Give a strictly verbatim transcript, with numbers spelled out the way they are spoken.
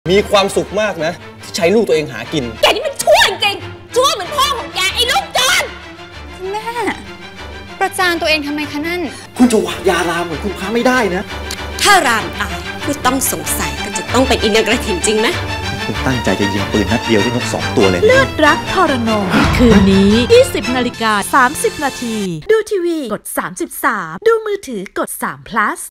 มีความสุขมากนะที่ใช้ลูกตัวเองหากินแกนี่มันชั่วจริงๆชั่วเหมือนพ่อของแกไอ้ลูกจอนคุณแม่ประจานตัวเองทำไมคะนั่นคุณจะวางยารามเหมือนคุณพระไม่ได้นะถ้ารามตายผู้ต้องสงสัยก็จะต้องเป็นอินทร์กระถิ่นจริงไหมคุณตั้งใจจะยิงปืนนัดเดียวได้นกสองตัวเลยเลือดรักทรนงคืนนี้ ยี่สิบนาฬิกาสามสิบนาทีดูทีวีกดสามสิบสามดูมือถือกดสาม plus